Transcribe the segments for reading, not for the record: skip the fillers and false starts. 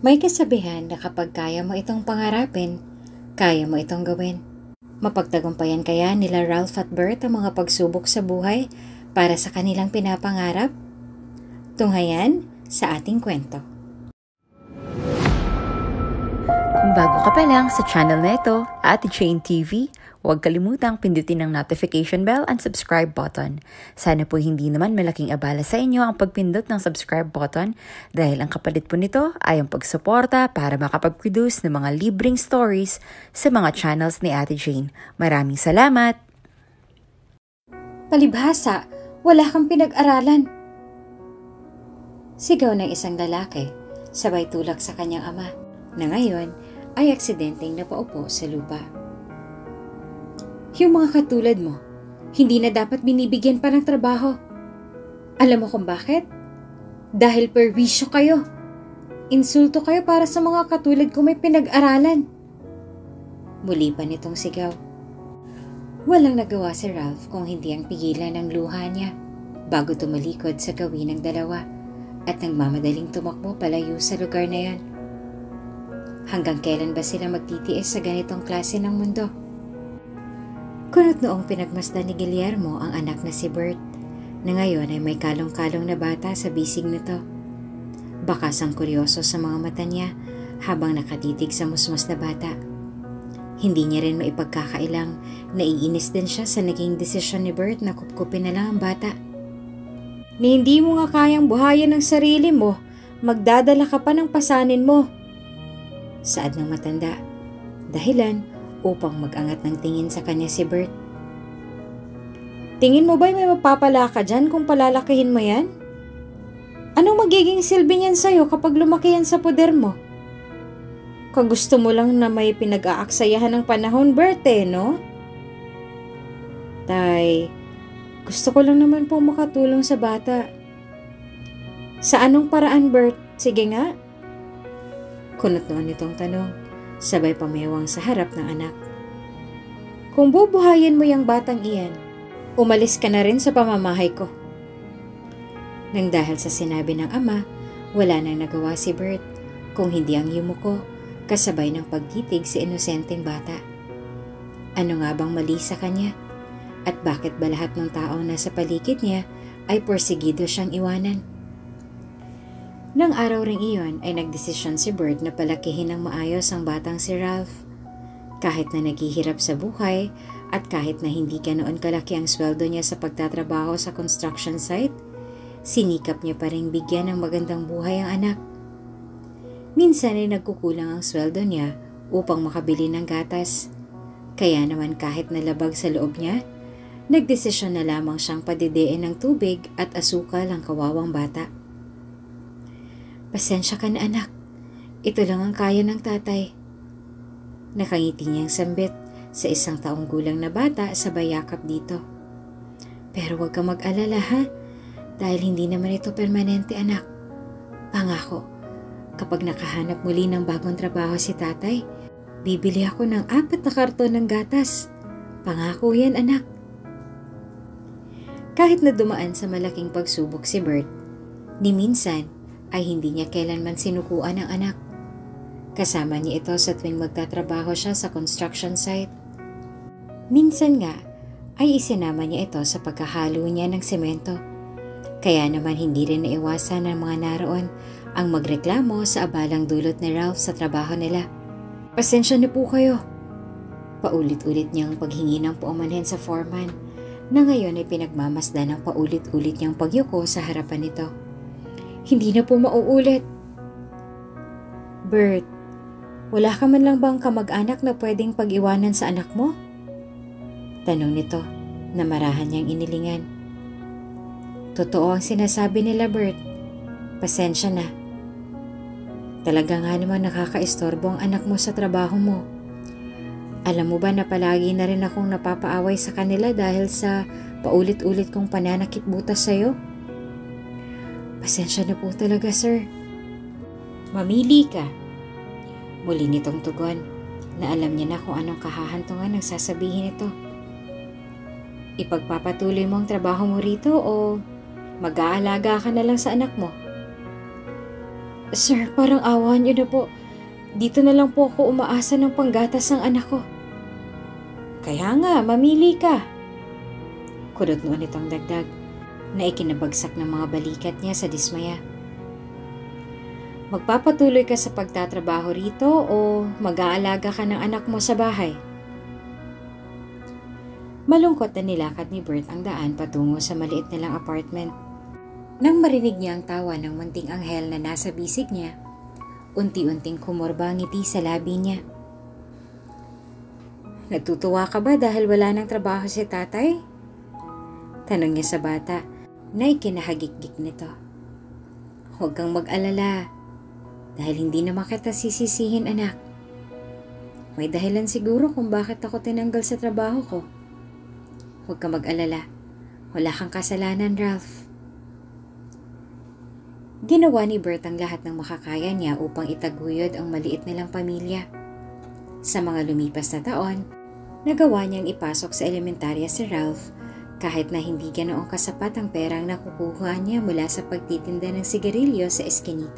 May kasabihan na kapag kaya mo itong pangarapin, kaya mo itong gawin. Mapagtagumpayan kaya nila Ralph at Bert ang mga pagsubok sa buhay para sa kanilang pinapangarap? Tunghayan sa ating kwento. Kung bago ka pa lang sa channel na ito, Ate Jane TV, huwag kalimutang pindutin ang notification bell and subscribe button. Sana po hindi naman malaking abala sa inyo ang pagpindot ng subscribe button dahil ang kapalit po nito ay ang pagsuporta para makapag-produce ng mga libreng stories sa mga channels ni Ate Jane. Maraming salamat! Palibhasa, wala kang pinag-aralan. Sigaw ng isang lalaki, sabay tulak sa kanyang ama, na ngayon ay aksidenteng napaupo sa lupa. Yung mga katulad mo, hindi na dapat binibigyan pa ng trabaho. Alam mo kung bakit? Dahil perwisyo kayo. Insulto kayo para sa mga katulad ko may pinag-aralan. Muli pa nitong sigaw. Walang nagawa si Ralph kung hindi ang pigilan ng luha niya bago tumalikod sa gawin ng dalawa at nagmamadaling tumakbo palayo sa lugar na yan. Hanggang kailan ba sila magtitiis sa ganitong klase ng mundo? Kunot noong pinagmasdan ni Guillermo ang anak na si Bert, na ngayon ay may kalong-kalong na bata sa bisig nito. Bakas ang kuryoso sa mga mata niya habang nakatitig sa musmos na bata. Hindi niya rin maipagkakailang naiinis din siya sa naging desisyon ni Bert na kupkupin na lang ang bata. Ni hindi mo nga kayang buhayin ang sarili mo, magdadala ka pa ng pasanin mo. Saad ng matanda, dahilan upang mag-angat ng tingin sa kanya si Bert. Tingin mo ba'y may mapapala ka dyan kung palalakihin mo yan? Anong magiging silbi niyan sa'yo kapag lumaki yan sa poder mo? Kagusto mo lang na may pinag-aaksayahan ng panahon, Bert no? Tay, gusto ko lang naman po makatulong sa bata. Sa anong paraan, Bert? Sige nga. Kunot noon itong tanong, sabay pamewang sa harap ng anak. Kung bubuhayin mo yung batang iyan, umalis ka na rin sa pamamahay ko. Nang dahil sa sinabi ng ama, wala nang nagawa si Bert, kung hindi ang yumuko, kasabay ng pagtitig si inosenteng bata. Ano nga bang mali sa kanya? At bakit ba lahat ng taong nasa paligid niya ay porsigido siyang iwanan? Nang araw ring iyon ay nagdesisyon si Bert na palakihin ng maayos ang batang si Ralph. Kahit na naghihirap sa buhay at kahit na hindi ganoon kalaki ang sweldo niya sa pagtatrabaho sa construction site, sinikap niya pa rin bigyan ng magandang buhay ang anak. Minsan ay nagkukulang ang sweldo niya upang makabili ng gatas. Kaya naman kahit nalabag sa loob niya, nagdesisyon na lamang siyang padidiin ng tubig at asukal ang kawawang bata. Pasensya ka na anak, ito lang ang kaya ng tatay. Nakangiti niyang sambit sa isang taong gulang na bata sa bayakap dito. Pero huwag kang mag-alala ha, dahil hindi naman ito permanente anak. Pangako, kapag nakahanap muli ng bagong trabaho si tatay, bibili ako ng 4 na karton ng gatas. Pangako yan anak. Kahit na dumaan sa malaking pagsubok si Bert, ni minsan ay hindi niya kailanman sinukuan ang anak. Kasama niya ito sa tuwing magtatrabaho siya sa construction site. Minsan nga ay isinama niya ito sa pagkahalo niya ng semento. Kaya naman hindi rin naiwasan ng mga naroon ang magreklamo sa abalang dulot ni Ralph sa trabaho nila. Pasensya na po kayo. Paulit-ulit niyang paghingi ng paumanhin sa foreman na ngayon ay pinagmamasdan ng paulit-ulit niyang pagyuko sa harapan nito. Hindi na po mauulit. Bert, wala ka man lang bang kamag-anak na pwedeng pag-iwanan sa anak mo? Tanong nito na marahan niyang inilingan. Totoo ang sinasabi nila, Bert. Pasensya na. Talaga nga naman nakakaistorbo ang anak mo sa trabaho mo. Alam mo ba na palagi na rin akong napapaaway sa kanila dahil sa paulit-ulit kong pananakit butas sa'yo? Pasensya na po talaga, sir. Mamili ka. Muli nitong tugon na alam niya na kung anong kahahantungan ang sasabihin nito. Ipagpapatuloy mo ang trabaho mo rito o mag-aalaga ka na lang sa anak mo? Sir, parang awa niyo na po. Dito na lang po ako umaasa ng panggatas ng anak ko. Kaya nga, mamili ka. Kunot noon itong dagdag na ikinabagsak ng mga balikat niya sa dismaya. Magpapatuloy ka sa pagtatrabaho rito o mag-aalaga ka ng anak mo sa bahay? Malungkot na nilakad ni Bert ang daan patungo sa maliit nilang apartment. Nang marinig niya ang tawa ng munting anghel na nasa bisig niya, unti-unting kumorba ang ngiti sa labi niya. Natutuwa ka ba dahil wala nang trabaho si tatay? Tanong niya sa bata na ikinahagik-gik nito. Huwag kang mag-alala dahil hindi naman kita sisisihin, anak. May dahilan siguro kung bakit ako tinanggal sa trabaho ko. Huwag kang mag-alala. Wala kang kasalanan, Ralph. Ginawa ni Bert ang lahat ng makakaya niya upang itaguyod ang maliit nilang pamilya. Sa mga lumipas na taon, nagawa niyang ipasok sa elementarya si Ralph kahit na hindi ganoong kasapat ang perang nakukuha niya mula sa pagtitinda ng sigarilyo sa eskinita.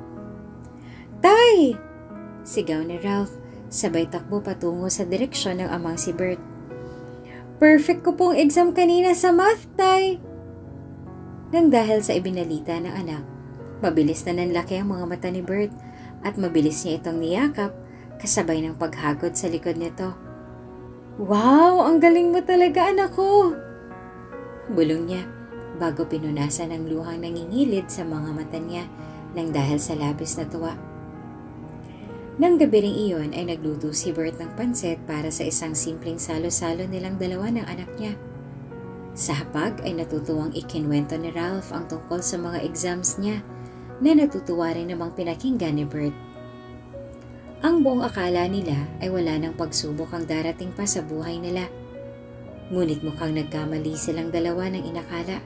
Tay! Sigaw ni Ralph, sabay takbo patungo sa direksyon ng amang si Bert. Perfect ko pong exam kanina sa math, Tay! Nang dahil sa ibinalita ng anak, mabilis na nanlaki ang mga mata ni Bert at mabilis niya itong niyakap kasabay ng paghagod sa likod nito. Wow! Ang galing mo talaga, anak ko! Bulong niya bago pinunasan ang luhang nangingilid sa mga mata niya nang dahil sa labis na tuwa. Nang gabi ring iyon ay nagluto si Bert ng pansit para sa isang simpleng salo-salo nilang dalawa ng anak niya. Sa hapag ay natutuwang ikinwento ni Ralph ang tungkol sa mga exams niya na natutuwa rin namang pinakinggan ni Bert. Ang buong akala nila ay wala nang pagsubok ang darating pa sa buhay nila. Ngunit mukhang nagkamali silang dalawa ng inakala.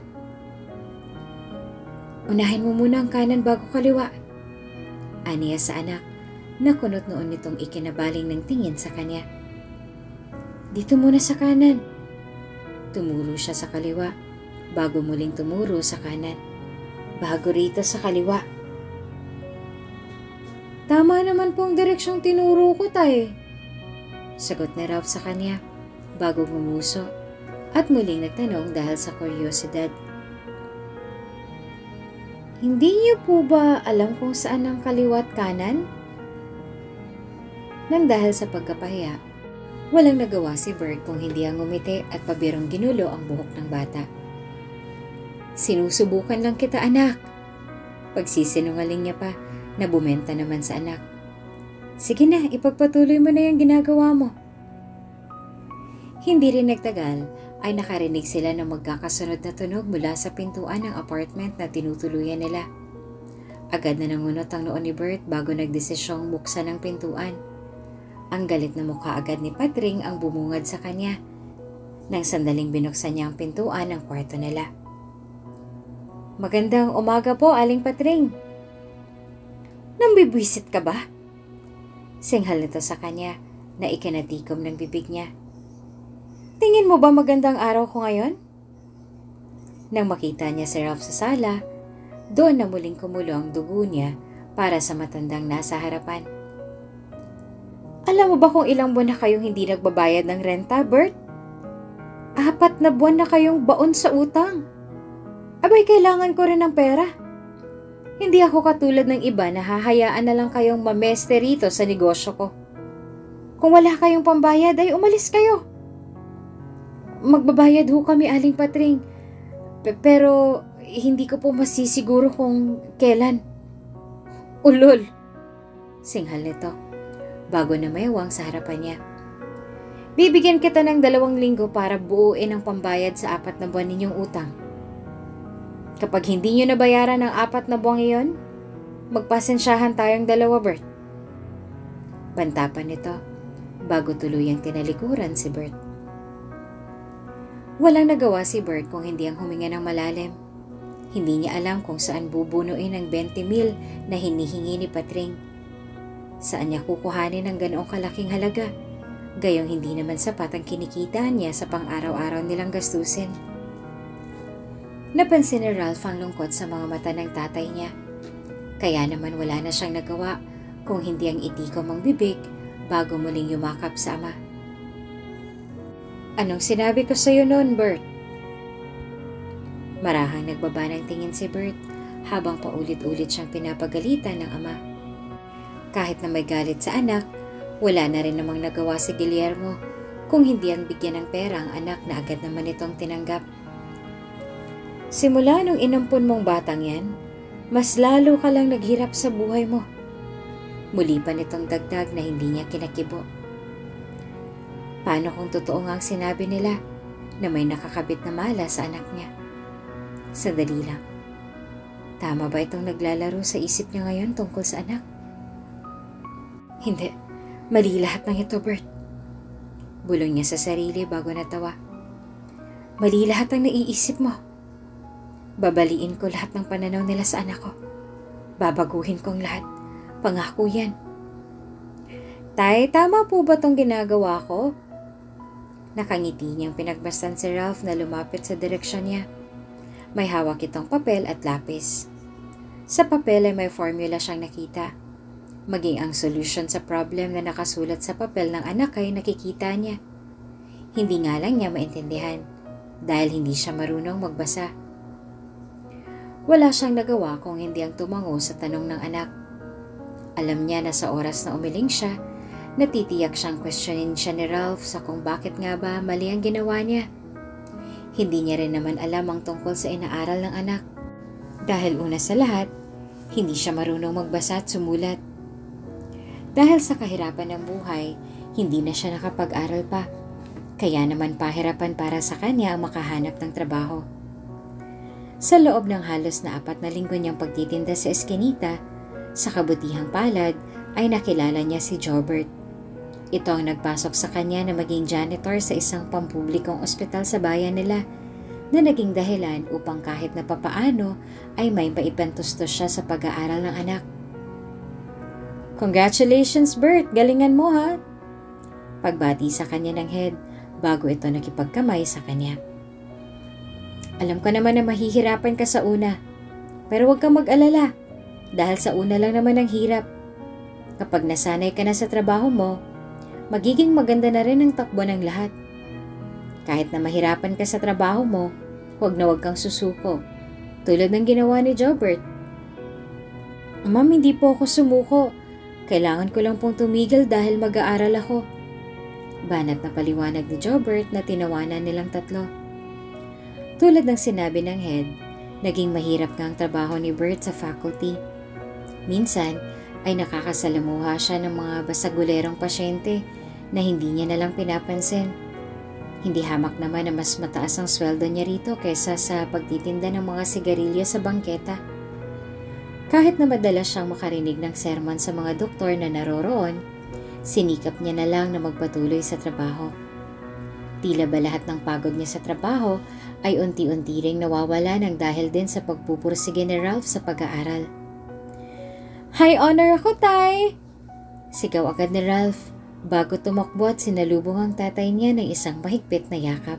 Unahin mo muna ang kanan bago kaliwa, aniya sa anak na kunot noon nitong ikinabaling ng tingin sa kanya. Dito muna sa kanan. Tumuro siya sa kaliwa bago muling tumuro sa kanan. Bago rito sa kaliwa. Tama naman po ang direksyong tinuro ko, Tay. Sagot ni Ralph sa kanya bago gumuso at muling nagtanong dahil sa kuryosidad. Hindi niyo po ba alam kung saan ang kaliwa at kanan? Nang dahil sa pagkapahiya, walang nagawa si Bert kung hindi ang ngumiti at pabirong ginulo ang buhok ng bata. Sinusubukan lang kita, anak. Pagsisinungaling niya pa na bumenta naman sa anak. Sige na, ipagpatuloy mo na yung ginagawa mo. Hindi rin nagtagal ay nakarinig sila ng magkakasunod na tunog mula sa pintuan ng apartment na tinutuluyan nila. Agad na nangunot ang noon ni Bert bago nagdesisyong buksan ang pintuan. Ang galit na mukha agad ni Patring ang bumungad sa kanya. Nang sandaling binuksan niya ang pintuan ng kwarto nila. Magandang umaga po, Aling Patring. Nambibwisit ka ba? Singhal nito sa kanya na ikinatikom ng bibig niya. Tingin mo ba magandang araw ko ngayon? Nang makita niya si Ralph sa sala, doon na muling kumulo ang dugo niya para sa matandang nasa harapan. Alam mo ba kung ilang buwan na kayong hindi nagbabayad ng renta, Bert? 4 na buwan na kayong baon sa utang. Abay, kailangan ko rin ng pera. Hindi ako katulad ng iba na hahayaan na lang kayong mameste rito sa negosyo ko. Kung wala kayong pambayad ay umalis kayo. Magbabayad ho kami, Aling Patring. Pero hindi ko po masisiguro kung kailan. Ulol! Singhal nito bago na mayawang sa harapan niya. Bibigyan kita ng 2 linggo para buuin ang pambayad sa 4 na buwan ninyong utang. Kapag hindi nyo nabayaran ang 4 na buwang iyon, magpasensyahan tayong 2, Bert. Banta pa nito bago tuluyang tinalikuran si Bert. Walang nagawa si Bert kung hindi ang huminga ng malalim. Hindi niya alam kung saan bubunuin ang 20,000 na hinihingi ni Patring. Saan niya kukuhanin ang ganoong kalaking halaga? Gayong hindi naman sapat ang kinikita niya sa pang-araw-araw nilang gastusin. Napansin ni Ralph ang lungkot sa mga mata ng tatay niya. Kaya naman wala na siyang nagawa kung hindi ang itikom ang bibig bago muling yumakap sa ama. Anong sinabi ko sa'yo noon, Bert? Marahang nagbaba ng tingin si Bert habang paulit-ulit siyang pinapagalitan ng ama. Kahit na may galit sa anak, wala na rin namang nagawa si Guillermo kung hindi ang bigyan ng pera ang anak na agad naman itong tinanggap. Simula nung inampun mong batang yan, mas lalo ka lang naghirap sa buhay mo. Muli pa nitong dagdag na hindi niya kinakibo. Paano kung totoo nga ang sinabi nila na may nakakabit na mala sa anak niya? Sandali lang. Tama ba itong naglalaro sa isip niya ngayon tungkol sa anak? Hindi. Mali lahat ng ito, Bert. Bulong niya sa sarili bago natawa. Mali lahat ang naiisip mo. Babaliin ko lahat ng pananaw nila sa anak ko. Babaguhin ko ang lahat. Pangako yan. Tay, tama po ba tong ginagawa ko? Nakangiti niyang pinagbastan si Ralph na lumapit sa direksyon niya. May hawak itong papel at lapis. Sa papel ay may formula siyang nakita. Maging ang solution sa problem na nakasulat sa papel ng anak ay nakikita niya. Hindi nga lang niya maintindihan dahil hindi siya marunong magbasa. Wala siyang nagawa kung hindi ang tumango sa tanong ng anak. Alam niya na sa oras na umiling siya, natitiyak siyang questionin siya ni Ralph sa kung bakit nga ba mali ang ginawa niya. Hindi niya rin naman alam ang tungkol sa inaaral ng anak. Dahil una sa lahat, hindi siya marunong magbasa at sumulat. Dahil sa kahirapan ng buhay, hindi na siya nakapag-aral pa. Kaya naman pahirapan para sa kanya ang makahanap ng trabaho. Sa loob ng halos na 4 na linggo niyang pagtitinda sa eskinita, sa kabutihang palad ay nakilala niya si Jobert. Ito ang nagpasok sa kanya na maging janitor sa isang pampublikong ospital sa bayan nila na naging dahilan upang kahit na papaano ay may maipantustos siya sa pag-aaral ng anak. Congratulations, Bert! Galingan mo, ha? Pagbati sa kanya ng head bago ito nakipagkamay sa kanya. Alam ko naman na mahihirapan ka sa una, pero huwag kang mag-alala dahil sa una lang naman ang hirap. Kapag nasanay ka na sa trabaho mo, magiging maganda na rin ang takbo ng lahat. Kahit na mahirapan ka sa trabaho mo, huwag na huwag kang susuko, tulad ng ginawa ni Jobert. Ma'am, hindi po ako sumuko. Kailangan ko lang pong tumigil dahil mag-aaral ako. Banat na paliwanag ni Jobert na tinawanan nilang tatlo. Tulad ng sinabi ng head, naging mahirap nga ang trabaho ni Bert sa faculty. Minsan ay nakakasalamuha siya ng mga basagulerong pasyente na hindi niya nalang pinapansin. Hindi hamak naman na mas mataas ang sweldo niya rito kaysa sa pagtitinda ng mga sigarilyo sa bangketa. Kahit na madalas siyang makarinig ng sermon sa mga doktor na naroroon, sinikap niya na lang na magpatuloy sa trabaho. Tila ba lahat ng pagod niya sa trabaho ay unti-unti ring nawawala ng dahil din sa pagpupursige ni Ralph sa pag-aaral. High honor ako, Tay! Sigaw agad ni Ralph bago tumakbo at sinalubong ang tatay niya ng isang mahigpit na yakap.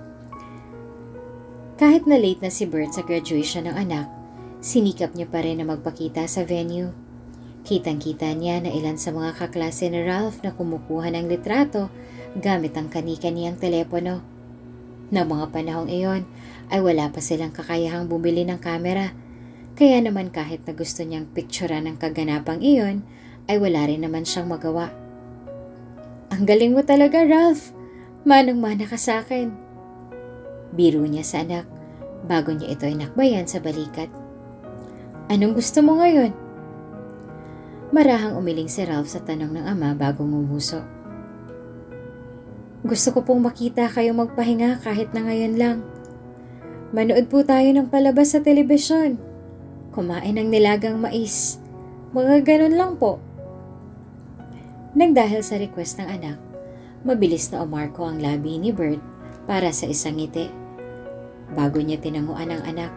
Kahit na late na si Bert sa graduation ng anak, sinikap niya pa rin na magpakita sa venue. Kitang-kita niya na ilan sa mga kaklase ni Ralph na kumukuha ng litrato gamit ang kani-kaniyang telepono. Noong mga panahong iyon ay wala pa silang kakayahang bumili ng kamera, kaya naman kahit na gusto niyang picturean ng kaganapang iyon ay wala rin naman siyang magawa. Ang galing mo talaga, Ralph! Manang-mana ka sa akin! Biro niya sa anak bago niya ito inakbayan sa balikat. Anong gusto mo ngayon? Marahang umiling si Ralph sa tanong ng ama bago ngumuso. Gusto ko pong makita kayo magpahinga kahit na ngayon lang. Manood po tayo ng palabas sa telebisyon. Kumain ng nilagang mais. Mga ganun lang po. Nang dahil sa request ng anak, mabilis na umarko ang labi ni Bert para sa isang ngiti. Bago niya tinanguan ang anak.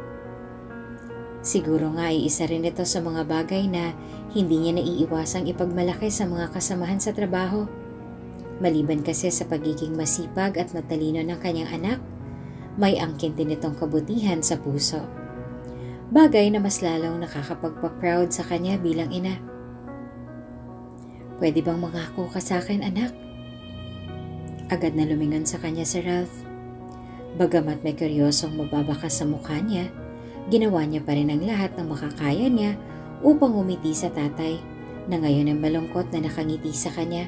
Siguro nga ay isa rin ito sa mga bagay na hindi niya naiiwasang ipagmalaki sa mga kasamahan sa trabaho. Maliban kasi sa pagiging masipag at matalino ng kanyang anak, may angkin din itong kabutihan sa puso. bagay na mas lalong nakakapagpa-proud sa kanya bilang ina. Pwede bang mangako ka sa akin, anak? Agad na lumingon sa kanya si Ralph. Bagamat may kuryosong mababaka sa mukha niya, ginawa niya pa rin ang lahat ng makakaya niya upang umiti sa tatay na ngayon ay malungkot na nakangiti sa kanya.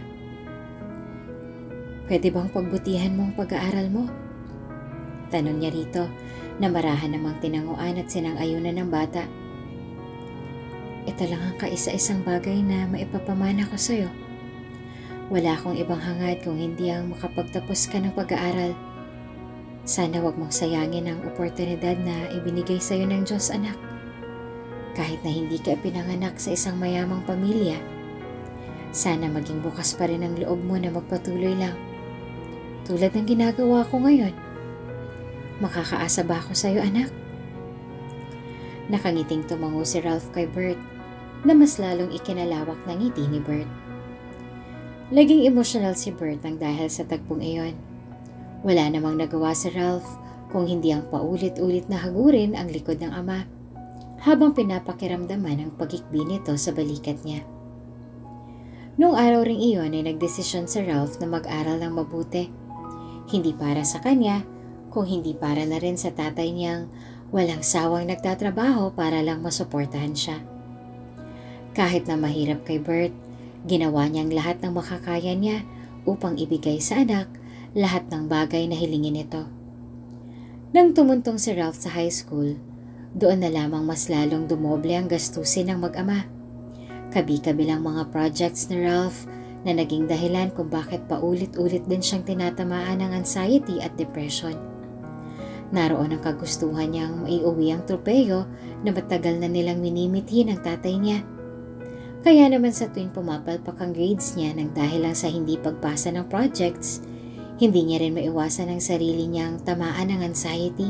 Pwede bang pagbutihan mo ang pag-aaral mo? Tanong niya rito na marahan namang tinanguan at sinang-ayunan ng bata. Ito lang ang kaisa-isang bagay na maipapamana ko sa'yo. Wala akong ibang hangad kung hindi ang makapagtapos ka ng pag-aaral. Sana wag mong sayangin ang oportunidad na ibinigay sa'yo ng Diyos, anak. Kahit na hindi ka pinanganak sa isang mayamang pamilya, sana maging bukas pa rin ang loob mo na magpatuloy lang. Tulad ng ginagawa ko ngayon. Makakaasa ba ako sa'yo, anak? Nakangiting tumango si Ralph kay Bert na mas lalong ikinalawak ng ngiti ni Bert. Laging emosyonal si Bert ang dahil sa tagpong iyon. Wala namang nagawa si Ralph kung hindi ang paulit-ulit na hagurin ang likod ng ama habang pinapakiramdaman ang pagikbi nito sa balikat niya. Noong araw ring iyon ay nagdesisyon si Ralph na mag-aral ng mabuti. Hindi para sa kanya, kung hindi para na rin sa tatay niyang walang sawang nagtatrabaho para lang masuportahan siya. Kahit na mahirap kay Bert, ginawa niyang lahat ng makakaya niya upang ibigay sa anak lahat ng bagay na hilingin nito. Nang tumuntong si Ralph sa high school, doon na lamang mas lalong dumoble ang gastusin ng mag-ama. Kabi-kabilang mga projects ni Ralph na naging dahilan kung bakit paulit-ulit din siyang tinatamaan ng anxiety at depression. Naroon ang kagustuhan niyang maiuwi ang tropeyo na matagal na nilang minimithi ng tatay niya. Kaya naman sa tuwing pumapalpak ang grades niya nang dahil lang sa hindi pagpasa ng projects, hindi niya rin maiwasan ang sarili niyang tamaan ng anxiety.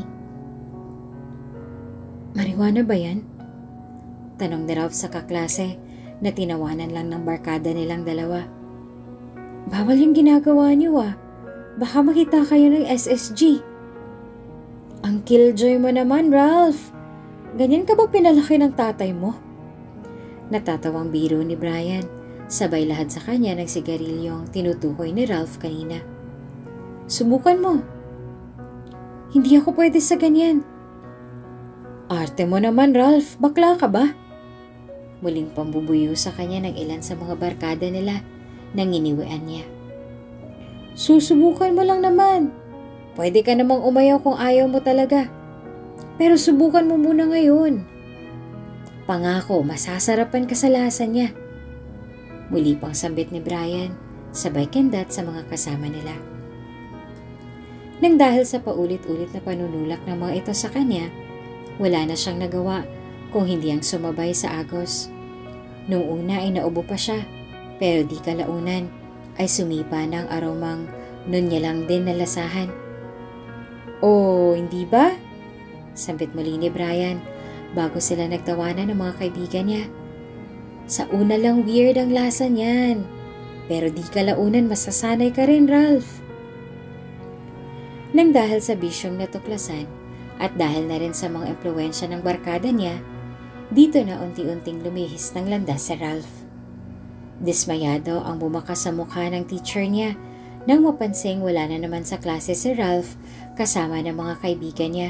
Marijuana ba yan? Tanong ni Ralph sa kaklase na tinawanan lang ng barkada nilang dalawa. Bawal yung ginagawa niyo ah. Baka makita kayo ng SSG. Ang killjoy mo naman, Ralph. Ganyan ka ba pinalaki ng tatay mo? Natatawang biro ni Brian. Sabay lahat sa kanya ng sigarilyong tinutukoy ni Ralph kanina. Subukan mo. Hindi ako pwede sa ganyan. Arte mo naman, Ralph. Bakla ka ba? Muling pambubuyo sa kanya ng ilan sa mga barkada nila nang iniwian niya. Susubukan mo lang naman. Pwede ka namang umayaw kung ayaw mo talaga. Pero subukan mo muna ngayon. Pangako, masasarapan ka sa lasa niya. Muli pang sambit ni Brian, sabay kendat sa mga kasama nila. Nang dahil sa paulit-ulit na panunulak ng mga ito sa kanya, wala na siyang nagawa kung hindi ang sumabay sa agos. Noong una ay naubo pa siya, pero di kalaunan ay sumipa ng aromang nun niya lang din nalasahan. Oh, hindi ba? Sambit muli ni Brian bago sila nagtawanan ng mga kaibigan niya. Sa una lang weird ang lasa niyan, pero di kalaunan masasanay ka rin, Ralph. Nang dahil sa bisyong natuklasan at dahil na rin sa mga impluwensya ng barkada niya, dito na unti-unting lumihis ng landas si Ralph. Dismayado ang bumakas sa mukha ng teacher niya nang mapansing wala na naman sa klase si Ralph kasama ng mga kaibigan niya.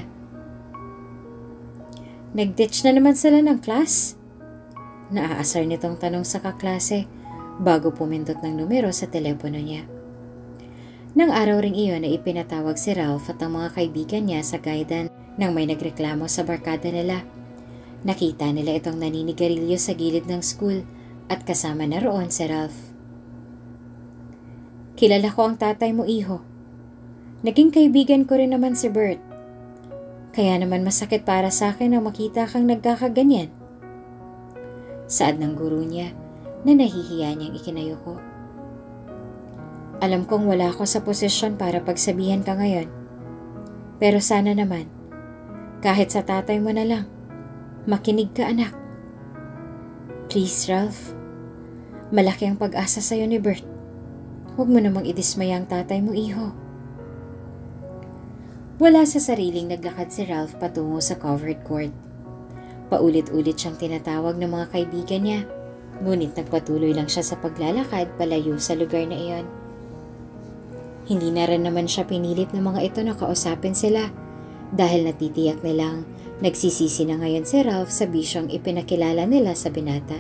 Nag-ditch na naman sila ng class? Naaasar nitong tanong sa kaklase bago pumindot ng numero sa telepono niya. Nang araw ring iyon ay ipinatawag si Ralph at ang mga kaibigan niya sa guidance nang may nagreklamo sa barkada nila. Nakita nila itong naninigarilyo sa gilid ng school at kasama na roon si Ralph. Kilala ko ang tatay mo, iho. Naging kaibigan ko rin naman si Bert. Kaya naman masakit para sa akin na makita kang nagkakaganyan. Saad ng guro niya na nahihiya niyang ikinayuko. Alam kong wala ako sa posisyon para pagsabihan ka ngayon. Pero sana naman, kahit sa tatay mo na lang, makinig ka, anak. Please, Ralph. Malaki ang pag-asa sa'yo ni Bert. Huwag mo namang idismaya ang tatay mo, iho. Wala sa sariling naglakad si Ralph patungo sa covered court. Paulit-ulit siyang tinatawag ng mga kaibigan niya, ngunit nagpatuloy lang siya sa paglalakad palayo sa lugar na iyon. Hindi na rin naman siya pinilit ng mga ito na kausapin sila dahil natitiyak nilang nagsisisi na ngayon si Ralph sa bisyong ipinakilala nila sa binata.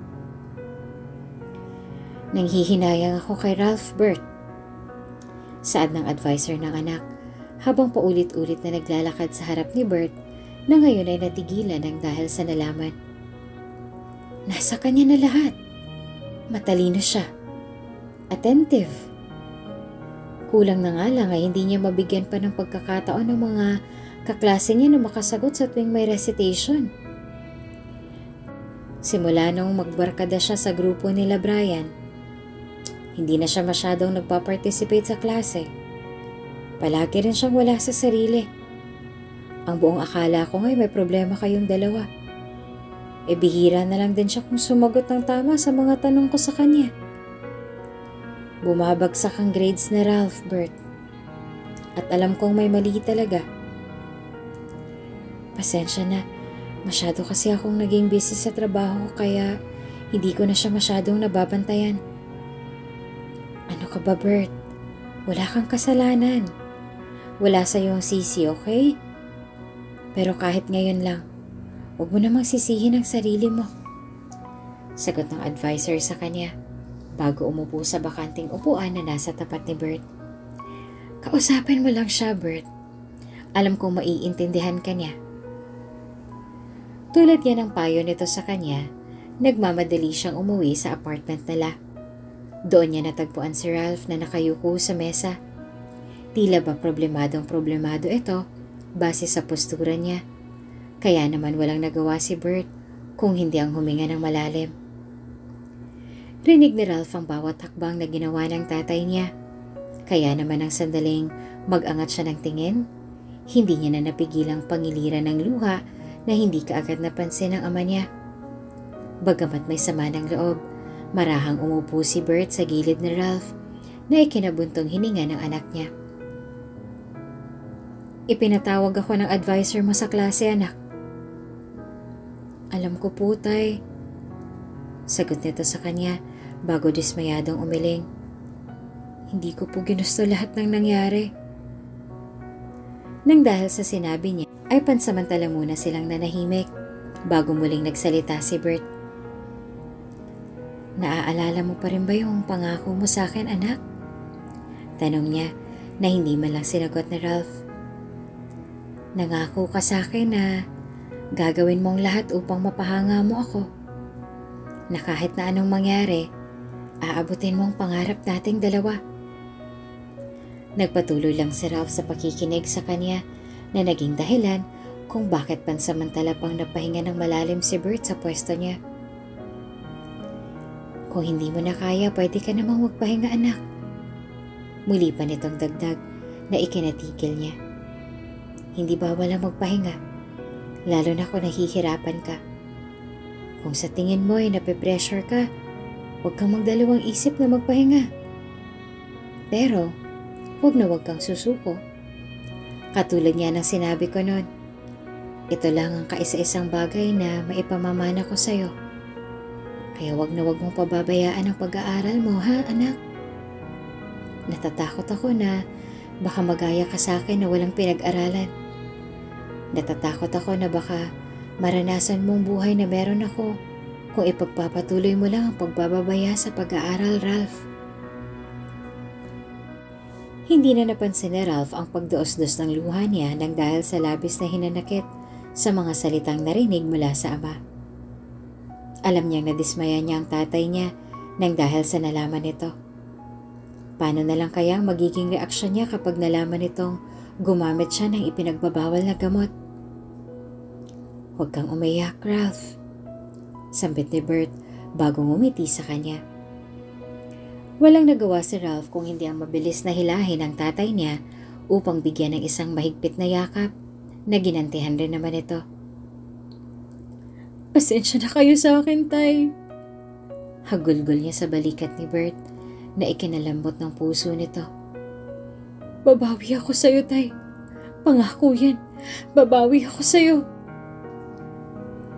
Nanghihinayang ako kay Ralph, Bert. Saad ng advisor ng anak habang paulit-ulit na naglalakad sa harap ni Bert na ngayon ay natigilan ng dahil sa nalaman. Nasa kanya na lahat. Matalino siya. Attentive. Kulang na nga lang ay hindi niya mabigyan pa ng pagkakataon ng mga kaklase niya na makasagot sa tuwing may recitation. Simula nung magbarkada siya sa grupo nila Brian, hindi na siya masyadong nagpa-participate sa klase. Palagi rin siyang wala sa sarili. Ang buong akala ko ngay may problema kayong dalawa. E bihira na lang din siya kung sumagot ng tama sa mga tanong ko sa kanya. Bumabagsak ang grades ni Ralph, Bert. At alam kong may mali talaga. Pasensya na, masyado kasi akong naging busy sa trabaho kaya hindi ko na siya masyadong nababantayan. Ano ka ba, Bert? Wala kang kasalanan. Wala sa iyong sisi, okay? Pero kahit ngayon lang, huwag mo namang sisihin ang sarili mo. Sagot ng advisor sa kanya bago umupo sa bakanting upuan na nasa tapat ni Bert. Kausapin mo lang siya, Bert. Alam kong maiintindihan ka niya. Tulad niya ng payo nito sa kanya, nagmamadali siyang umuwi sa apartment nila. Doon niya natagpuan si Ralph na nakayuko sa mesa. Tila ba problemado ito base sa postura niya. Kaya naman walang nagawa si Bert kung hindi ang huminga ng malalim. Rinig ni Ralph ang bawat hakbang na ginawa ng tatay niya. Kaya naman ang sandaling mag-angat siya ng tingin, hindi niya na napigilang pangiliran ng luha na hindi kaagad napansin ng ama niya. Bagamat may sama ng loob, marahang umupo si Bert sa gilid ni Ralph na ikinabuntong hininga ng anak niya. Ipinatawag ako ng advisor mo sa klase, anak. Alam ko po, tay. Sagot nito sa kanya bago dismayadong umiling. Hindi ko po ginusto lahat ng nangyari. Nang dahil sa sinabi niya, ay pansamantala muna silang nanahimik bago muling nagsalita si Bert. Naaalala mo pa rin ba yung pangako mo sa akin, anak? Tanong niya na hindi man lang sinagot ni Ralph. Nangako ka sa akin na gagawin mong lahat upang mapahanga mo ako. Na kahit na anong mangyari, aabutin mong pangarap nating dalawa. Nagpatuloy lang si Ralph sa pakikinig sa kanya na naging dahilan kung bakit pansamantala pang napahinga ng malalim si Bert sa pwesto niya. Kung hindi mo na kaya, pwede ka namang magpahinga, anak. Muli pa nitong dagdag na ikinatigil niya. Hindi bawal ang magpahinga, lalo na kung nahihirapan ka. Kung sa tingin mo ay nape-pressure ka, huwag kang magdalawang isip na magpahinga. Pero, huwag kang susuko. Katulad niya ng sinabi ko noon, ito lang ang kaisa-isang bagay na maipamamana ko sa'yo. Kaya huwag mong pababayaan ang pag-aaral mo, ha, anak? Natatakot ako na baka magaya ka sa akin na walang pinag-aralan. Natatakot ako na baka maranasan mong buhay na meron ako kung ipagpapatuloy mo lang ang pagbababaya sa pag-aaral, Ralph. Hindi na napansin ni Ralph ang pagdaos-dos ng luha niya nang dahil sa labis na hinanakit sa mga salitang narinig mula sa ama. Alam niyang nadismaya niya ang tatay niya nang dahil sa nalaman nito. Paano na lang kaya ang magiging reaksyon niya kapag nalaman nitong gumamit siya ng ipinagbabawal na gamot? Huwag kang umiyak, Ralph. Sambit ni Bert bago ngumiti sa kanya. Walang nagawa si Ralph kung hindi ang mabilis na hilahin ng tatay niya upang bigyan ng isang mahigpit na yakap na ginantihan rin naman ito. Pasensya na kayo sa akin, tay. Hagulgol niya sa balikat ni Bert na ikinalambot ng puso nito. Babawi ako sa'yo, tay. Pangako yan. Babawi ako sa'yo.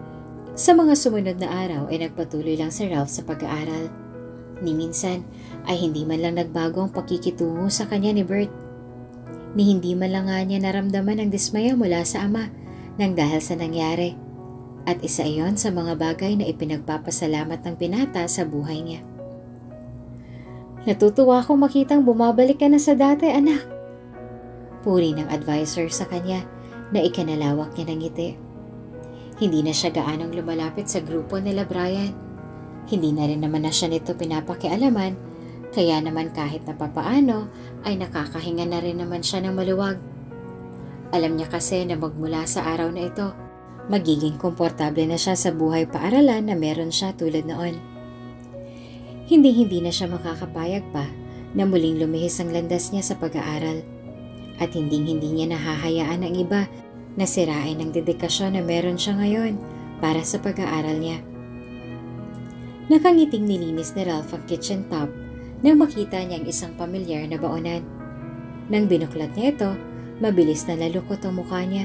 Sa mga sumunod na araw ay nagpatuloy lang si Ralph sa pag-aaral. Ni minsan ay hindi man lang nagbago ang pakikitungo sa kanya ni Bert. Ni hindi man lang nga niya naramdaman ang dismaya mula sa ama nang dahil sa nangyari. At isa iyon sa mga bagay na ipinagpapasalamat ng binata sa buhay niya. Natutuwa akong makitang bumabalik ka na sa dati, anak. Puri ng advisor sa kanya na ikinalawak niya ng ngiti. Hindi na siya gaanong lumalapit sa grupo nila Brian. Hindi na rin naman na siya nito pinapakialaman, kaya naman kahit na papaano ay nakakahinga na rin naman siya ng maluwag. Alam niya kasi na magmula sa araw na ito, magiging komportable na siya sa buhay paaralan na meron siya tulad noon. Hindi na siya makakapayag pa na muling lumihis ang landas niya sa pag-aaral at hindi niya nahahayaan ang iba na sirain ang dedikasyon na meron siya ngayon para sa pag-aaral niya. Nakangiting nilinis ni Ralph ang kitchen top nang makita niya ang isang pamilyar na baonan. Nang binuklat niya ito, mabilis na lalukot ang mukha niya.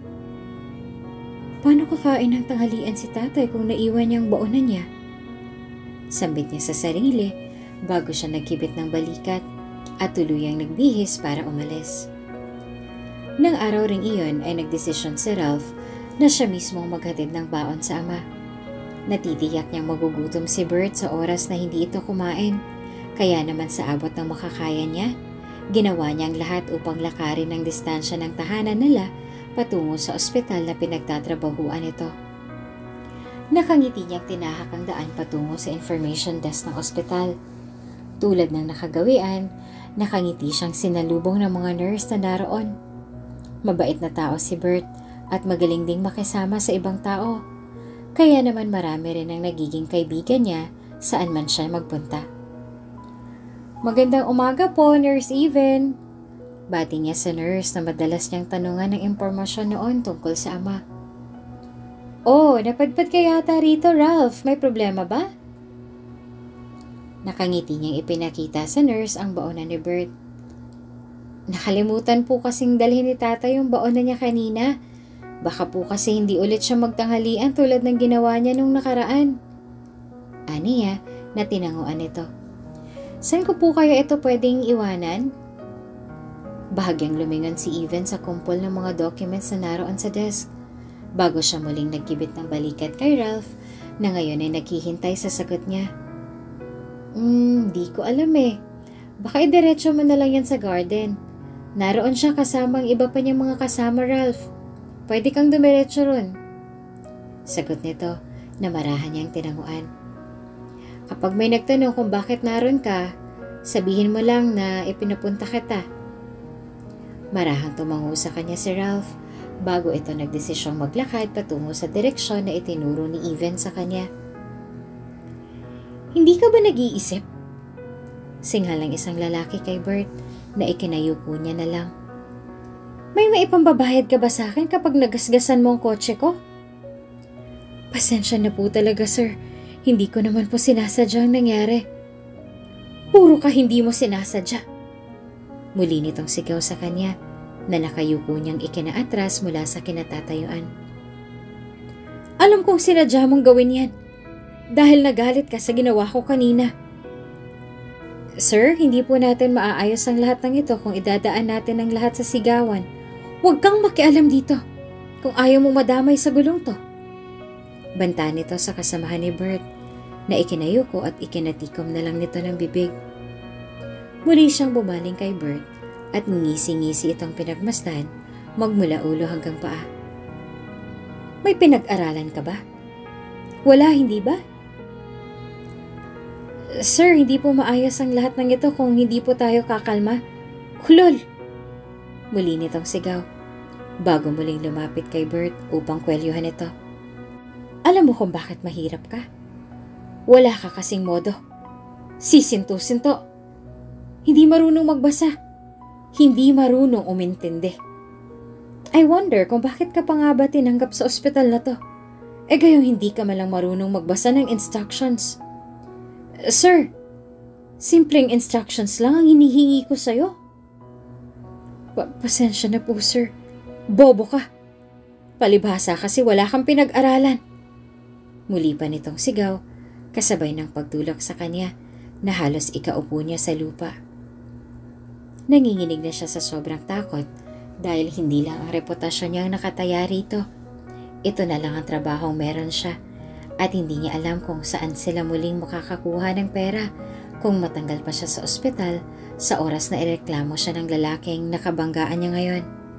Paano kakain ng tanghalian si tatay kung naiwan niya ang baonan niya? Sambit niya sa sarili bago siya nagkibit ng balikat at tuluyang nagbihis para umalis. Nang araw ring iyon ay nagdesisyon si Ralph na siya mismo maghatid ng baon sa ama. Natitiyak niyang magugutom si Bert sa oras na hindi ito kumain, kaya naman sa abot ng makakaya niya, ginawa niya ang lahat upang lakarin ang distansya ng tahanan nila patungo sa ospital na pinagtatrabahuan ito. Nakangiti niyang tinahak ang daan patungo sa information desk ng ospital. Tulad ng nakagawian, nakangiti siyang sinalubong ng mga nurse na naroon. Mabait na tao si Bert at magaling ding makisama sa ibang tao. Kaya naman marami rin ang nagiging kaibigan niya saan man siya magpunta. Magandang umaga po, Nurse Even. Bati niya sa nurse na madalas niyang tanungan ng impormasyon noon tungkol sa ama. Oh, napadpad ka yata rito, Ralph. May problema ba? Nakangiti niyang ipinakita sa nurse ang baonan ni Bert. Nakalimutan po kasing dalhin ni tata yung baonan niya kanina. Baka po kasi hindi ulit siya magtanghalian tulad ng ginawa niya nung nakaraan. Aniya na tinanguan ito. Saan ko po kaya ito pwedeng iwanan? Bahagyang lumingon si Even sa kumpol ng mga documents na naroon sa desk bago siya muling nagkibit ng balikat kay Ralph na ngayon ay naghihintay sa sagot niya. Di ko alam eh. Baka idiretso mo na lang yan sa garden. Naroon siya kasama ang iba pa niyang mga kasama, Ralph. Pwede kang dumiretso ron. Sagot nito na marahan niyang tinanguan. Kapag may nagtanong kung bakit naroon ka, sabihin mo lang na ipinapunta kita. Marahang tumango sa kanya si Ralph bago ito nagdesisyong maglakad patungo sa direksyon na itinuro ni Even sa kanya. Hindi ka ba nag-iisip? Singhalang isang lalaki kay Bert na ikinayuko niya na lang. May maipambabayad ka ba sa akin kapag nagasgasan mo ang kotse ko? Pasensya na po talaga, sir. Hindi ko naman po sinasadya ang nangyari. Puro ka hindi mo sinasadya. Muli nitong sigaw sa kanya na nakayuko niyang ikinaatras mula sa kinatatayuan. Alam kong sinadya mong gawin yan dahil nagalit ka sa ginawa ko kanina. Sir, hindi po natin maaayos ang lahat ng ito kung idadaan natin ang lahat sa sigawan. Huwag kang makialam dito kung ayaw mo madamay sa gulong to. Banta nito sa kasamahan ni Bert na ikinayuko at ikinatikom na lang nito ng bibig. Muli siyang bumaling kay Bert at ngisi-ngisi itong pinagmasdan magmula ulo hanggang paa. May pinag-aralan ka ba? Wala, hindi ba? Sir, hindi po maayos ang lahat ng ito kung hindi po tayo kakalma. Kulol! Muli nitong sigaw, bago muling lumapit kay Bert upang kwelyuhan ito. Alam mo kung bakit mahirap ka? Wala ka kasing modo. Sisinto-sinto. Hindi marunong magbasa. Hindi marunong umintindi. I wonder kung bakit ka pa nga ba tinanggap sa ospital na to? Gayong hindi ka malang marunong magbasa ng instructions. Sir, simpleng instructions lang ang hinihingi ko sa'yo. Pasensya na po, sir. Bobo ka. Palibhasa kasi wala kang pinag-aralan. Muli pa nitong sigaw, kasabay ng pagtulak sa kanya na halos ikaupo niya sa lupa. Nanginginig na siya sa sobrang takot dahil hindi lang ang reputasyon niya ang nakataya rito. Ito na lang ang trabahong meron siya at hindi niya alam kung saan sila muling makakakuha ng pera kung matanggal pa siya sa ospital sa oras na ireklamo siya ng lalaking nakabanggaan niya ngayon.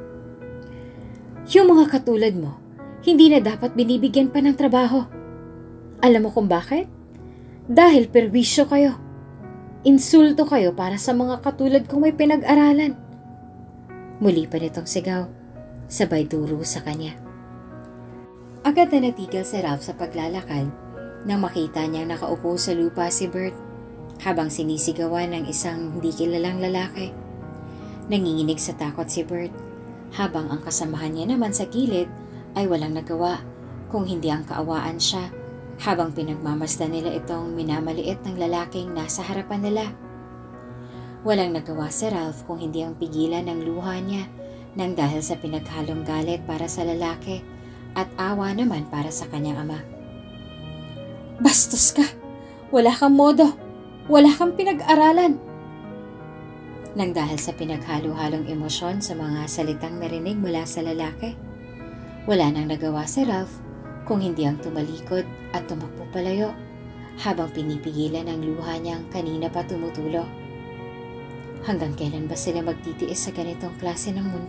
Yung mga katulad mo, hindi na dapat binibigyan pa ng trabaho. Alam mo kung bakit? Dahil perwisyo kayo. Insulto kayo para sa mga katulad kong may pinag-aralan. Muli pa nitong sigaw, sabay duro sa kanya. Agad na natigil si Ralph sa paglalakad nang makita niyang nakaupo sa lupa si Bert habang sinisigawan ng isang hindi kilalang lalaki. Nanginginig sa takot si Bert habang ang kasamahan niya naman sa gilid ay walang nagawa kung hindi ang kaawaan siya habang pinagmamasdan nila itong minamaliit ng lalaking nasa harapan nila. Walang nagawa si Ralph kung hindi ang pigilan ng luha niya nang dahil sa pinaghalong galit para sa lalaki at awa naman para sa kanyang ama. Bastos ka! Wala kang modo! Wala kang pinag-aralan! Nang dahil sa pinaghalo-halong emosyon sa mga salitang narinig mula sa lalaki, wala nang nagawa si Ralph kung hindi ang tumalikod at tumakbo palayo habang pinipigilan ang luha niyang kanina pa tumutulo. Hanggang kailan ba sila magtitiis sa ganitong klase ng mundo?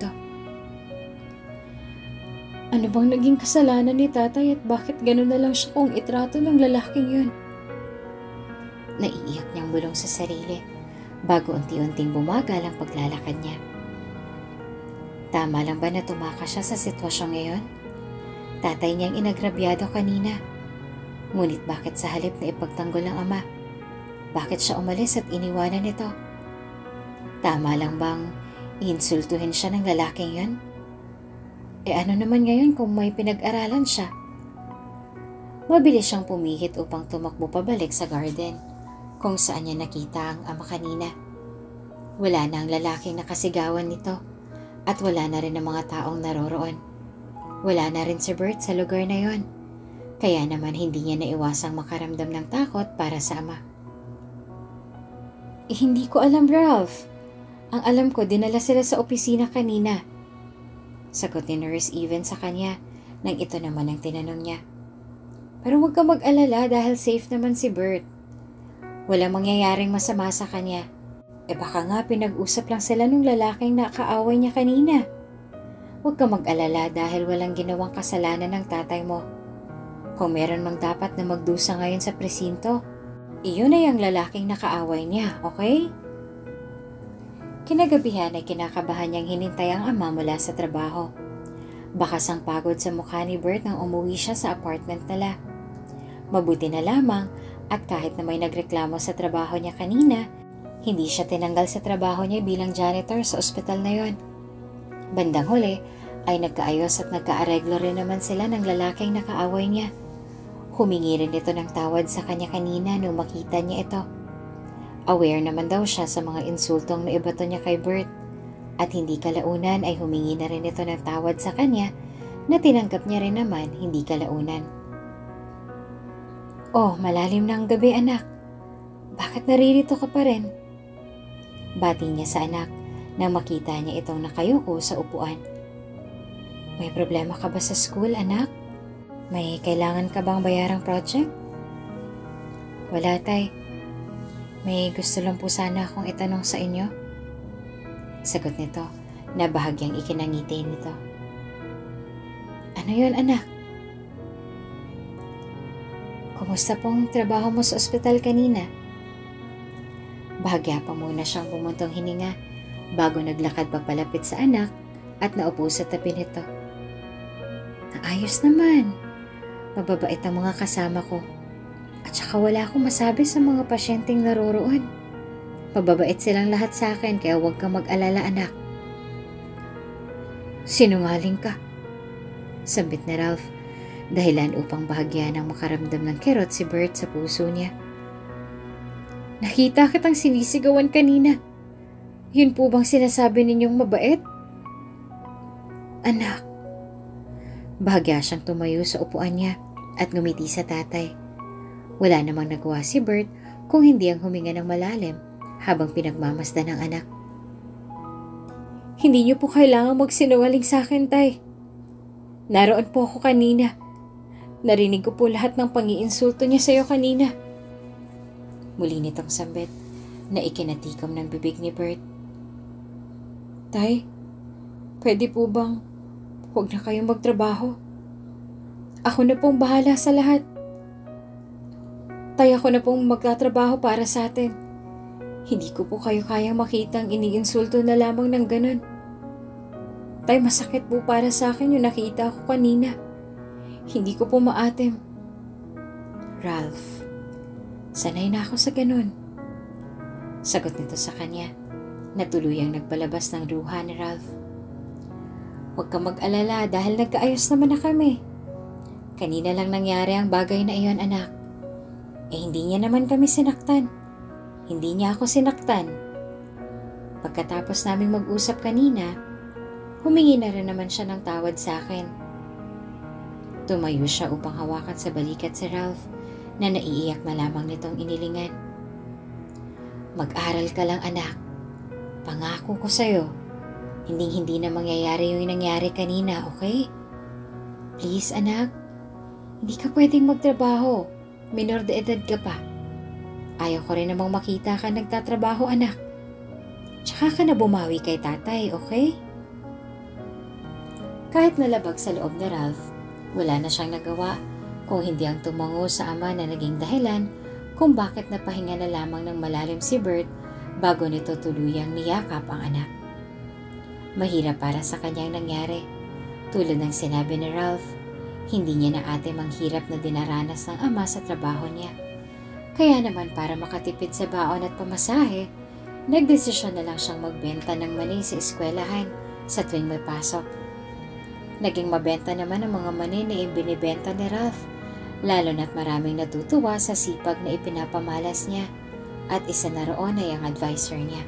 Ano bang naging kasalanan ni tatay at bakit gano'n na lang siya kung itrato ng lalaking yun? Naiiyak niyang bulong sa sarili bago unti-unting bumagal ang paglalakad niya. Tama lang ba na tumakas siya sa sitwasyon ngayon? Tatay niyang inagrabyado kanina. Ngunit bakit sa halip na ipagtanggol ng ama? Bakit siya umalis at iniwanan ito? Tama lang bang insultuhin siya ng lalaking yun? Ano naman ngayon kung may pinag-aralan siya? Mabilis siyang pumihit upang tumakbo pabalik sa garden kung saan niya nakita ang ama kanina. Wala na ang lalaking nakasigawan nito at wala na rin ang mga taong naroroon. Wala na rin si Bert sa lugar na yon, kaya naman hindi niya naiwasang makaramdam ng takot para sa ama. Hindi ko alam, Ralph. Ang alam ko, dinala sila sa opisina kanina. Sagot ni Nurse Even sa kanya nang ito naman ang tinanong niya. Pero huwag ka mag-alala dahil safe naman si Bert. Walang mangyayaring masama sa kanya. Baka nga pinag-usap lang sila nung lalaking nakaaway niya kanina. Huwag ka mag-alala dahil walang ginawang kasalanan ng tatay mo. Kung meron mang dapat na magdusa ngayon sa presinto, iyon ay ang lalaking nakaaway niya, okay? Kinagabihan ay kinakabahan niyang hinintay ang ama mula sa trabaho. Bakas ang pagod sa mukha ni Bert nang umuwi siya sa apartment nila. Mabuti na lamang at kahit na may nagreklamo sa trabaho niya kanina, hindi siya tinanggal sa trabaho niya bilang janitor sa ospital na yon. Bandang huli ay nagkaayos at nagkaareglo rin naman sila ng lalaking nakaaway niya. Humingi rin ito ng tawad sa kanya kanina nung makita niya ito. Aware naman daw siya sa mga insultong naibato niya kay Bert at hindi kalaunan ay humingi na rin ito ng tawad sa kanya na tinanggap niya rin naman hindi kalaunan. Oh, malalim na ang gabi anak. Bakit naririto ka pa rin? Bati niya sa anak nang makita niya itong nakayuko sa upuan. May problema ka ba sa school, anak? May kailangan ka bang bayarang project? Wala, tay. May gusto lang po sana akong itanong sa inyo. Sagot nito na bahagyang ikinangiti nito. Ano yun, anak? Kumusta pong trabaho mo sa ospital kanina? Bahagya pa muna siyang pumuntong hininga bago naglakad papalapit sa anak at naupo sa tabi nito. Naayos naman. Mababait ang mga kasama ko. At saka wala akong masabi sa mga pasyenteng naroroon. Mababait silang lahat sa akin kaya huwag kang mag-alala, anak. Sinungaling ka. Sambit ni Ralph, dahilan upang bahagya ng makaramdam ng kirot si Bert sa puso niya. Nakita kitang sinisigawan kanina. Yun po bang sinasabi ninyong mabait? Anak. Bahagya siyang tumayo sa upuan niya at ngumiti sa tatay. Wala namang nagawa si Bert kung hindi ang huminga ng malalim habang pinagmamasdan ng anak. Hindi niyo po kailangang magsinungaling sa akin, Tay. Naroon po ako kanina. Narinig ko po lahat ng pang-iinsulto niya sa iyo kanina. Muli nitong sambit na ikinatikom ng bibig ni Bert. Tay, pwede po bang huwag na kayong magtrabaho? Ako na pong bahala sa lahat. Tay, ako na pong magtatrabaho para sa atin. Hindi ko po kayo kayang makitang iniinsulto na lamang ng ganun. Tay, masakit po para sa akin yung nakita ko kanina. Hindi ko po maatim. Ralph, sanay na ako sa ganun. Sagot nito sa kanya na tuluyang nagpalabas ng luha ni Ralph. Huwag kang mag-alala dahil nagkaayos naman na kami. Kanina lang nangyari ang bagay na iyon, anak. Hindi niya naman kami sinaktan. Hindi niya ako sinaktan. Pagkatapos naming mag-usap kanina, humingi na rin naman siya ng tawad sa akin. Tumayo siya upang hawakan sa balikat si Ralph na naiiyak na lamang nitong inilingan. Mag-aral ka lang, anak. Pangako ko sa'yo, hindi na mangyayari yung nangyari kanina, okay? Please, anak. Hindi ka pwedeng magtrabaho. Minor de edad ka pa. Ayaw ko rin namang makita ka nagtatrabaho, anak. Tsaka ka na bumawi kay tatay, okay? Kahit nalabag sa loob ni Ralph, wala na siyang nagawa kung hindi ang tumango sa ama na naging dahilan kung bakit napahinga na lamang ng malalim si Bert bago nito tuluyang niyakap ang anak. Mahirap para sa kanyang nangyari. Tulad ng sinabi ni Ralph, hindi niya na ate ang hirap na dinaranas ng ama sa trabaho niya. Kaya naman para makatipid sa baon at pamasahe, nagdesisyon na lang siyang magbenta ng mani sa eskwelahan sa tuwing may pasok. Naging mabenta naman ang mga mani na ibinibenta ni Ralph, lalo na't maraming natutuwa sa sipag na ipinapamalas niya at isa na roon ay ang advisor niya.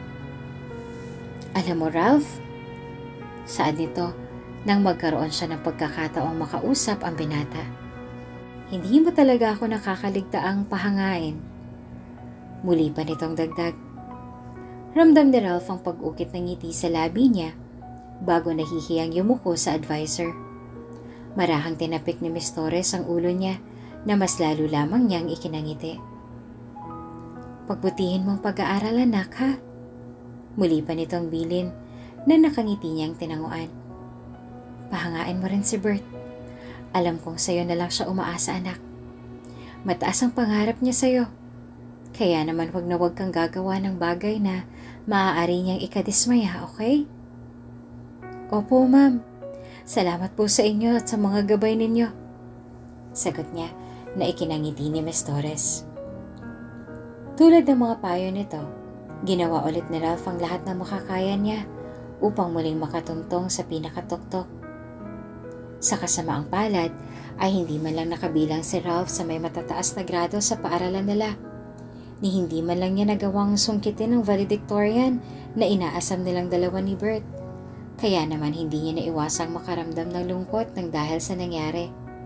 Alam mo, Ralph, saad nito nang magkaroon siya ng pagkakataong makausap ang binata. Hindi mo talaga ako nakakaligtaang pahangain. Muli pa nitong dagdag. Ramdam ni Ralph ang pag-ukit ng ngiti sa labi niya bago nahihiyang yumuko sa advisor. Marahang tinapik ni Miss Torres ang ulo niya na mas lalo lamang niyang ikinangiti. Pagbutihin mong pag-aaral, anak, ha? Muli pa nitong bilin na nakangiti niyang tinanguan. Pahangain mo rin si Bert. Alam kong sa'yo na lang siya umaasa, anak. Mataas ang pangarap niya sa'yo. Kaya naman wag na wag kang gagawa ng bagay na maaari niyang ikadismaya, okay? Opo, ma'am. Salamat po sa inyo at sa mga gabay ninyo. Sagot niya na ikinangiti ni Miss Torres. Tulad ng mga payo nito, ginawa ulit ni Ralph ang lahat ng makakaya niya upang muling makatuntong sa pinakatuktok. Sa kasamaang palad ay hindi man lang nakabilang si Ralph sa may matataas na grado sa paaralan nila, ni hindi man lang niya nagawang sungkitin ng valedictorian na inaasam nilang dalawa ni Bert. Kaya naman hindi niya naiwasang makaramdam ng lungkot ng dahil sa nangyari.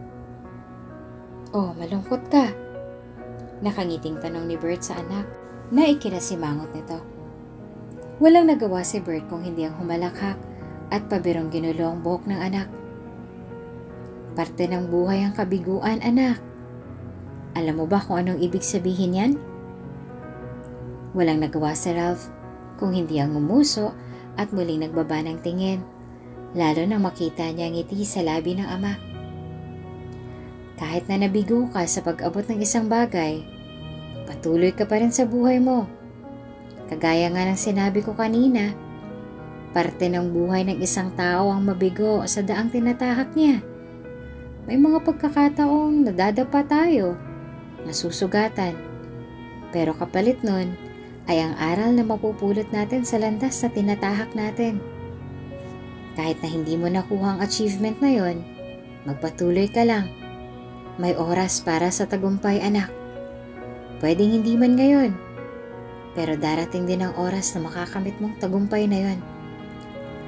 Oh, malungkot ka? Nakangiting tanong ni Bert sa anak na ikinasimangot nito. Walang nagawa si Bert kung hindi ang humalakhak at pabirong ginulo ang buhok ng anak. Parte ng buhay ang kabiguan, anak. Alam mo ba kung anong ibig sabihin yan? Walang nagawa si Ralph kung hindi ang ngumuso at muling nagbaba ng tingin, lalo nang makita niya ang ngiti sa labi ng ama. Kahit na nabigo ka sa pag-abot ng isang bagay, patuloy ka pa rin sa buhay mo. Kagaya nga ng sinabi ko kanina, parte ng buhay ng isang tao ang mabigo sa daang tinatahak niya. May mga pagkakataong nadadapa tayo, nasusugatan. Pero kapalit nun ay ang aral na mapupulot natin sa landas na tinatahak natin. Kahit na hindi mo nakuha ang achievement na yon, magpatuloy ka lang. May oras para sa tagumpay, anak. Pwedeng hindi man ngayon, pero darating din ang oras na makakamit mong tagumpay na yon.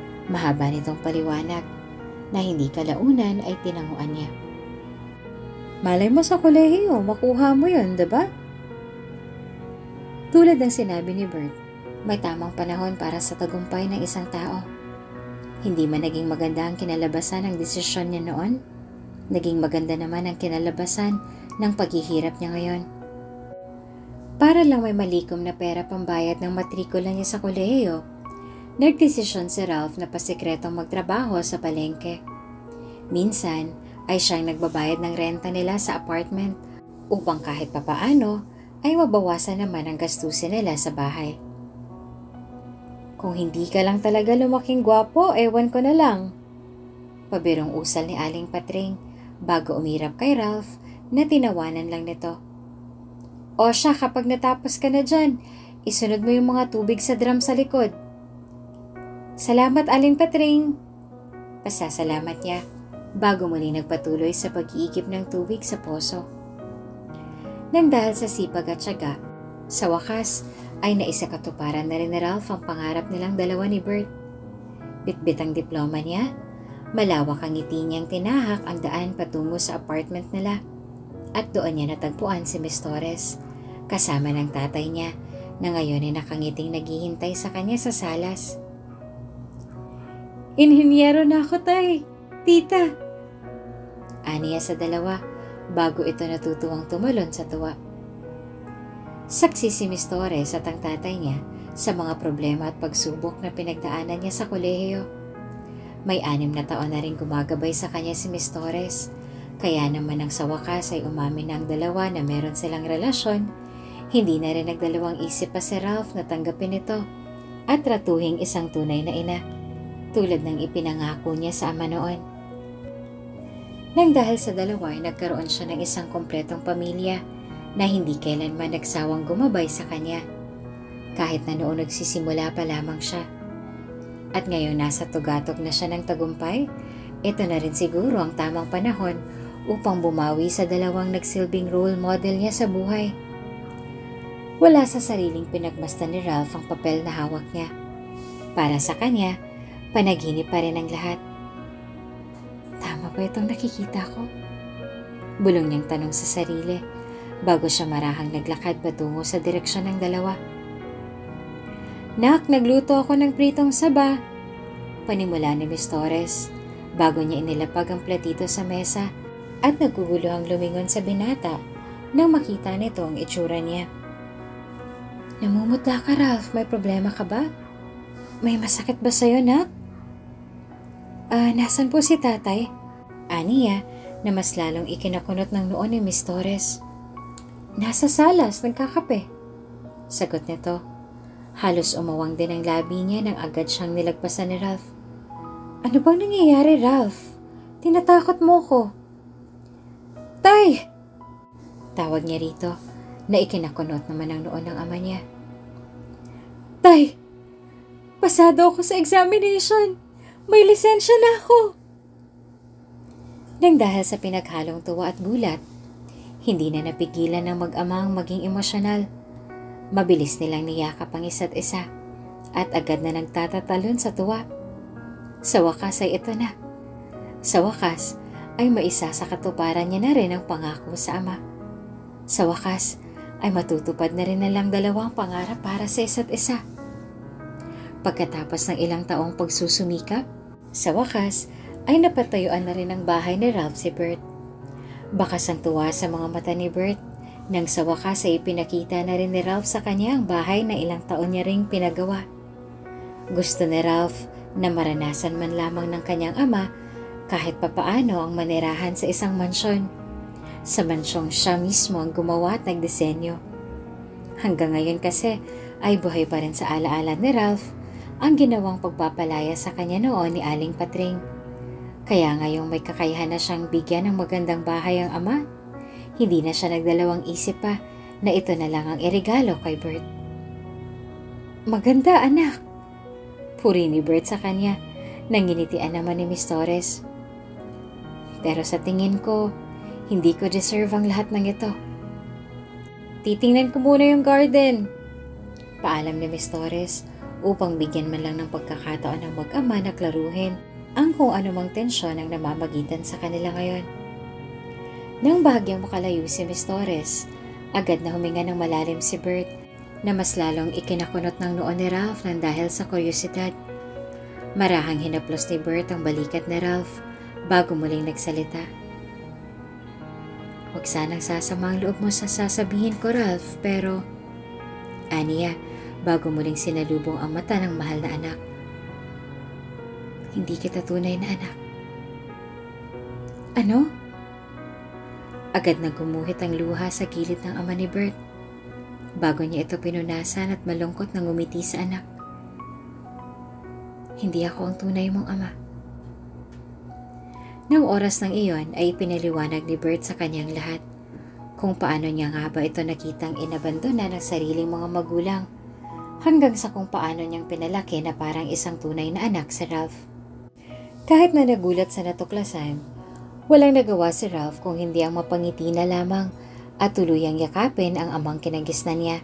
Mahaba nitong paliwanag na hindi kalaunan ay tinanguan niya. Malay mo sa kolehiyo, makuha mo yun, diba? Tulad ng sinabi ni Bert, may tamang panahon para sa tagumpay ng isang tao. Hindi man naging maganda ang kinalabasan ng desisyon niya noon, naging maganda naman ang kinalabasan ng paghihirap niya ngayon. Para lang may malikom na pera pambayad ng matrikula niya sa kolehiyo, nagdesisyon si Ralph na pasikretong magtrabaho sa palengke. Minsan ay siyang nagbabayad ng renta nila sa apartment upang kahit papaano ay mabawasan naman ang gastusin nila sa bahay. Kung hindi ka lang talaga lumaking gwapo, ewan ko na lang. Pabirong usal ni Aling Patring bago umirap kay Ralph na tinawanan lang nito. O siya, kapag natapos ka na dyan, isunod mo yung mga tubig sa drum sa likod. Salamat, Aling Patring. Pasasalamat niya bago muli nagpatuloy sa pag-iigib ng tubig sa poso. Nang dahil sa sipag at tiyaga, sa wakas ay naisakatuparan na rin ni Ralph ang pangarap nilang dalawa ni Bert. Bitbit ang diploma niya, malawak ang ngiti niyang tinahak ang daan patungo sa apartment nila at doon niya natagpuan si Miss Torres kasama ng tatay niya na ngayon ay nakangiting naghihintay sa kanya sa salas. Inhinyero na ako, tay, tita. Aniya sa dalawa bago ito natutuwang tumalon sa tuwa. Saksi si Miss Torres at ang tatay niya sa mga problema at pagsubok na pinagdaanan niya sa kolehiyo. May 6 na taon na rin gumagabay sa kanya si Miss Torres, kaya naman ang sa wakas ay umamin ng dalawa na meron silang relasyon. Hindi na rin nagdalawang isip pa si Ralph na tanggapin ito at tratuhing isang tunay na ina, tulad ng ipinangako niya sa ama noon. Nang dahil sa dalawa ay nagkaroon siya ng isang kompletong pamilya na hindi kailanman nagsawang gumabay sa kanya, kahit na noon nagsisimula pa lamang siya. At ngayon nasa tugatog na siya ng tagumpay, ito na rin siguro ang tamang panahon upang bumawi sa dalawang nagsilbing role model niya sa buhay. Wala sa sariling pinagmasdan ni Ralph ang papel na hawak niya. Para sa kanya, panaginip pa rin ang lahat. Tama ba itong nakikita ko? Bulong niyang tanong sa sarili bago siya marahang naglakad patungo sa direksyon ng dalawa. Nak, nagluto ako ng pritong saba. Panimula ni Miss Torres bago niya inilapag ang platito sa mesa at naguguluhang lumingon sa binata nang makita nito ang itsura niya. Namumutla ka, Ralph. May problema ka ba? May masakit ba sa'yo, nak? Nasan po si tatay? Aniya na mas lalong ikinakunot ng noon ni Miss Torres. Nasa salas, nagkakape. Sagot nito. Halos umawang din ang labi niya nang agad siyang nilagpasan ni Ralph. Ano bang nangyayari, Ralph? Tinatakot mo ko. Tay! Tawag niya rito na ikinakunot naman ang noon ng ama niya. Tay! Pasado ako sa examination! May lisensya na ako! Nang dahil sa pinaghalong tuwa at gulat, hindi na napigilan ng mag-amang maging emosyonal. Mabilis nilang niyakap ang isa't isa at agad na nagtatatalon sa tuwa. Sa wakas ay ito na. Sa wakas ay maisa sa katuparan niya na rin ang pangako sa ama. Sa wakas ay matutupad na rin nilang dalawang pangarap para sa isa't isa. Pagkatapos ng ilang taong pagsusumikap, sa wakas ay napatayuan na rin ang bahay ni Ralph si Bert. Bakas ang tuwa sa mga mata ni Bert nang sa wakas ay ipinakita na rin ni Ralph sa kanya ang bahay na ilang taon niya ring pinagawa. Gusto ni Ralph na maranasan man lamang ng kanyang ama kahit papaano ang manirahan sa isang mansyon. Sa mansyong siya mismo ang gumawa at nagdisenyo. Hanggang ngayon kasi ay buhay pa rin sa alaala ni Ralph ang ginawang pagpapalaya sa kanya noon ni Aling Patring. Kaya ngayong may kakayahan na siyang bigyan ng magandang bahay ang ama, hindi na siya nagdalawang isip pa na ito na lang ang iregalo kay Bert. Maganda, anak! Puri ni Bert sa kanya, nanginitian naman ni Miss Torres. Pero sa tingin ko, hindi ko deserve ang lahat ng ito. Titingnan ko muna yung garden. Paalam ni Miss Torres upang bigyan man lang ng pagkakataon ng mag-ama na klaruhin ang kung anumang tensyon ang namamagitan sa kanila ngayon. Nang bahagyang makalayo si Miss Torres, agad na huminga ng malalim si Bert na mas lalong ikinakunot ng noon ni Ralph nang dahil sa kuryosidad. Marahang hinaplos ni Bert ang balikat ni Ralph bago muling nagsalita. Huwag sanang sasama ang loob mo sa sasabihin ko, Ralph, pero... Aniya, bago muling sinalubong ang mata ng mahal na anak. Hindi kita tunay na anak. Ano? Agad na gumuhit ang luha sa gilid ng ama ni Bert bago niya ito pinunasan at malungkot na ngumiti sa anak. Hindi ako ang tunay mong ama. Nang oras ng iyon ay pinaliwanag ni Bert sa kanyang lahat kung paano niya nga ba ito nakitang inabandona ng sariling mga magulang hanggang sa kung paano niyang pinalaki na parang isang tunay na anak si Ralph. Kahit na nagulat sa natuklasan, walang nagawa si Ralph kung hindi ang mapangiti na lamang at tuluyang yakapin ang amang kinagisnan niya.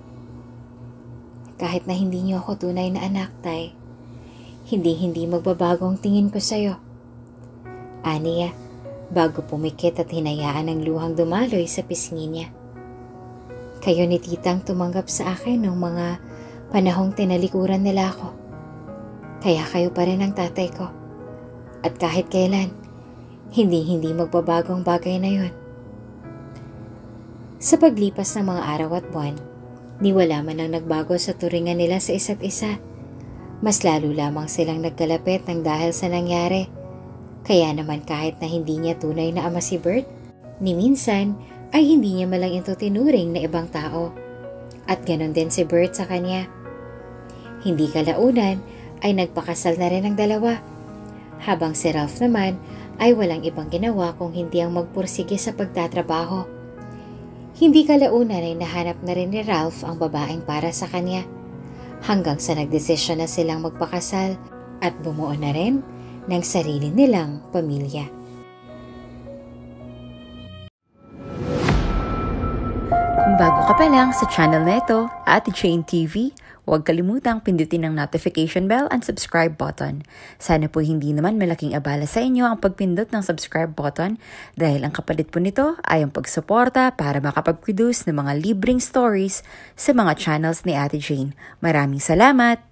Kahit na hindi niyo ako tunay na anak, Tay, hindi magbabago ang tingin ko sa'yo. Aniya, bago pumikit at hinayaan ang luhang dumaloy sa pisngi niya. Kayo ni Titang tumanggap sa akin ng mga panahong tinalikuran nila ako. Kaya kayo pa rin ang tatay ko. At kahit kailan, hindi magbabago ang bagay na yon. Sa paglipas ng mga araw at buwan, niwala man ang nagbago sa turingan nila sa isa't isa. Mas lalo lamang silang nagkalapit ng dahil sa nangyari. Kaya naman kahit na hindi niya tunay na ama si Bert, ni minsan ay hindi niya malang ito tinuring na ibang tao. At ganon din si Bert sa kanya. Hindi kalaunan ay nagpakasal na rin ang dalawa. Habang si Ralph naman ay walang ibang ginawa kung hindi ang magpursige sa pagtatrabaho. Hindi kalaunan ay nahanap na rin ni Ralph ang babaeng para sa kanya. Hanggang sa nagdesisyon na silang magpakasal at bumuo na rin ng sarili nilang pamilya. Kung bago ka pa lang sa channel na ito, Ate Jane TV, huwag kalimutang pindutin ang notification bell and subscribe button. Sana po hindi naman malaking abala sa inyo ang pagpindot ng subscribe button dahil ang kapalit po nito ay ang pagsuporta para makapag-produce ng mga libreng stories sa mga channels ni Ate Jane. Maraming salamat!